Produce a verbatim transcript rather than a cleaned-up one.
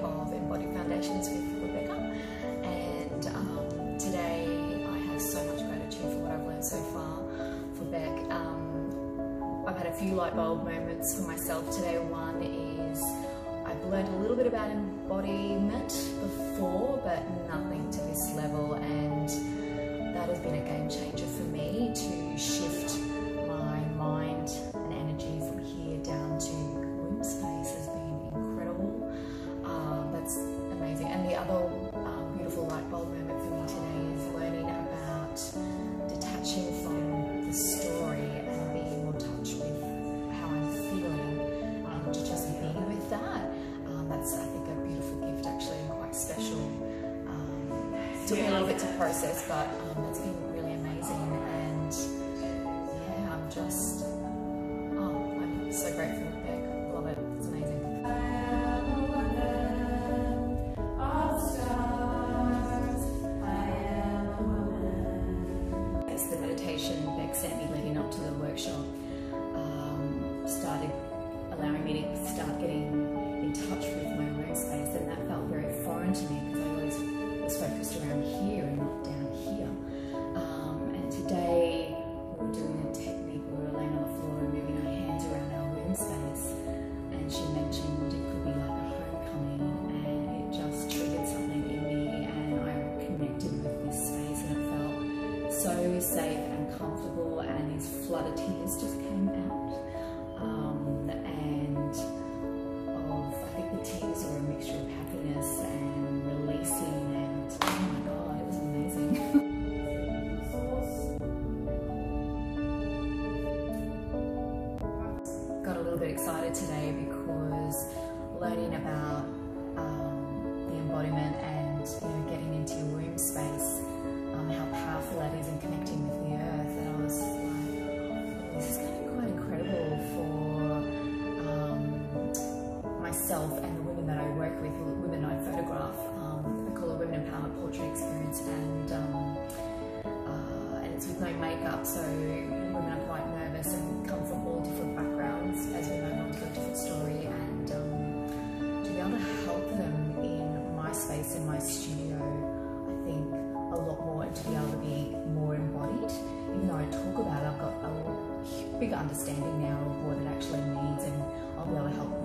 of Embodied Foundations with Rebecca, and um, today I have so much gratitude for what I've learned so far for Beck. Um, I've had a few light bulb moments for myself today. One is I've learned a little bit about embodiment before, but nothing to this level, and that has been a game changer for me to shift my mind and energy from here down to womb space has been incredible. Um, that's amazing. And the other um, beautiful light bulb moment for me today is learning about detaching from the story and being more in touch with how I'm feeling, and to just be with that. Um, that's, I think, a beautiful gift actually, and quite special. Um, it took me a little bit to process, but um, that's been really amazing. And yeah, I'm just, oh, I'm so grateful, Beck. Love it. It's amazing. It's the meditation Beck sent me leading up to the workshop. Um, started allowing me to start getting in touch with my womb space, and that felt very foreign to me because I always was focused around here and not down here. Um, and today we were doing a technique where we were laying on the floor and moving our hands around our womb space, and she mentioned it could be like a homecoming, and it just triggered something in me, and I connected with this space, and it felt so safe and comfortable, and these flood of tears just came out. Um, and of, I think the tears were a mixture of happiness and releasing, and oh my God, it was amazing. Got a little bit excited today because learning about um, the embodiment and, you know, getting into your womb space, um, how powerful that is in connecting with the earth, and I was like, this is going to be quite incredible for um, myself and the women that I work with, women I photograph. Um, we call it Women Empowerment Portrait Experience, and um, uh, and it's with no makeup, so women are quite nervous and come from all different backgrounds as we move on to a different story, and um, to be able to help them in my space, in my studio, I think a lot more, and to be able to be more embodied. Even though I talk about it, I've got a big understanding now of what it actually means, and I'll be able to help